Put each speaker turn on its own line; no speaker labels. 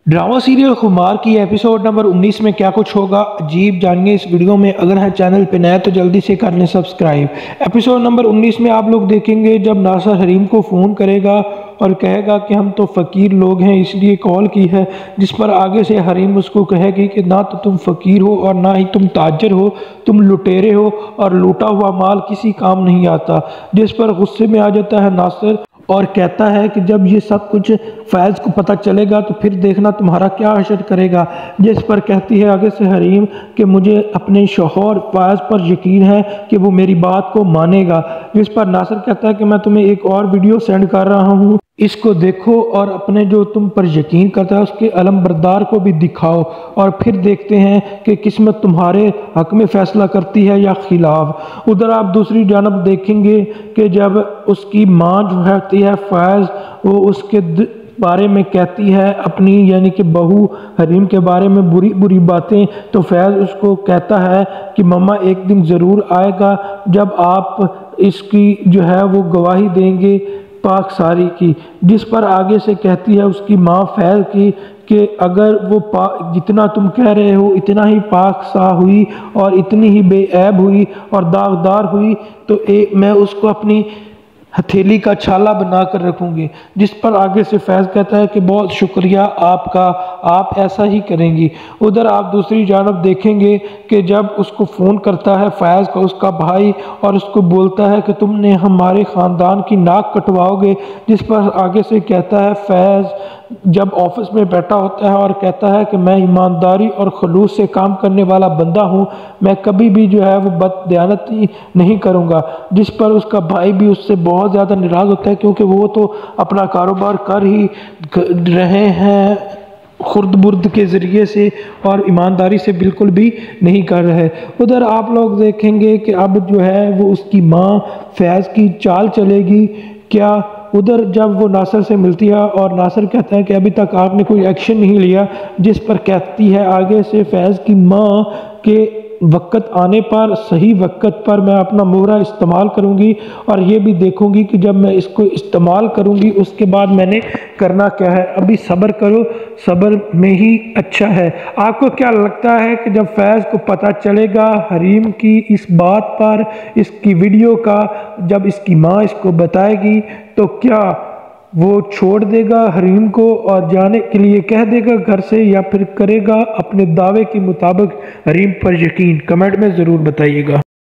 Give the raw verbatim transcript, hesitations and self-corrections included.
Drama serial खुमार की episode number उन्नीस में क्या कुछ होगा अजीब जानिए इस वीडियो में। अगर है चैनल पे नया तो जल्दी से कर लें सब्सक्राइब। एपिसोड नंबर उन्नीस में आप लोग देखेंगे जब नासिर हरीम को फ़ोन करेगा और कहेगा कि हम तो फ़कीर लोग हैं इसलिए कॉल की है, जिस पर आगे से हरीम उसको कहेगी कि ना तो तुम फ़कीर हो और ना ही तुम ताजर हो, तुम लुटेरे हो और लूटा हुआ माल किसी काम नहीं आता। जिस पर गुस्से में आ जाता है नासिर और कहता है कि जब ये सब कुछ फैज़ को पता चलेगा तो फिर देखना तुम्हारा क्या हशर करेगा। जिस पर कहती है आगे से हरीम कि मुझे अपने शौहर फैज़ पर यकीन है कि वो मेरी बात को मानेगा। जिस पर नासिर कहता है कि मैं तुम्हें एक और वीडियो सेंड कर रहा हूँ, इसको देखो और अपने जो तुम पर यकीन करता है उसके अलम बरदार को भी दिखाओ और फिर देखते हैं कि किस्मत तुम्हारे हक में फ़ैसला करती है या खिलाफ। उधर आप दूसरी जानब देखेंगे कि जब उसकी माँ जो होती है फैज़, वो उसके बारे में कहती है अपनी यानी कि बहू हरीम के बारे में बुरी बुरी बातें, तो फैज़ उसको कहता है कि मम्मा एक दिन ज़रूर आएगा जब आप इसकी जो है वो गवाही देंगे पाक सारी की। जिस पर आगे से कहती है उसकी माँ फैज़ की कि अगर वो पा जितना तुम कह रहे हो इतना ही पाक सा हुई और इतनी ही बेऐब हुई और दागदार हुई तो ए, मैं उसको अपनी हथेली का छाला बना कर रखूँगी। जिस पर आगे से फैज़ कहता है कि बहुत शुक्रिया आपका, आप ऐसा ही करेंगी। उधर आप दूसरी जानब देखेंगे कि जब उसको फ़ोन करता है फैज़ का उसका भाई और उसको बोलता है कि तुमने हमारे ख़ानदान की नाक कटवाओगे। जिस पर आगे से कहता है फैज़ जब ऑफिस में बैठा होता है और कहता है कि मैं ईमानदारी और खलूस से काम करने वाला बंदा हूँ, मैं कभी भी जो है वो बददयानती नहीं करूँगा। जिस पर उसका भाई भी उससे बहुत ज़्यादा नाराज़ होता है क्योंकि वो तो अपना कारोबार कर ही रहे हैं खुर्द बुर्द के ज़रिए से और ईमानदारी से बिल्कुल भी नहीं कर रहे। उधर आप लोग देखेंगे कि अब जो है वो उसकी माँ फैज़ की चाल चलेगी क्या। उधर जब वो नासिर से मिलती है और नासिर कहता है कि अभी तक आपने कोई एक्शन नहीं लिया, जिस पर कहती है आगे से फैज़ की माँ के वक़्त आने पर सही वक़्त पर मैं अपना मोहरा इस्तेमाल करूँगी और ये भी देखूँगी कि जब मैं इसको इस्तेमाल करूँगी उसके बाद मैंने करना क्या है। अभी सब्र करो, सब्र में ही अच्छा है। आपको क्या लगता है कि जब फैज़ को पता चलेगा हरीम की इस बात पर, इसकी वीडियो का, जब इसकी माँ इसको बताएगी तो क्या वो छोड़ देगा हरीम को और जाने के लिए कह देगा घर से, या फिर करेगा अपने दावे के मुताबिक हरीम पर यकीन? कमेंट में ज़रूर बताइएगा।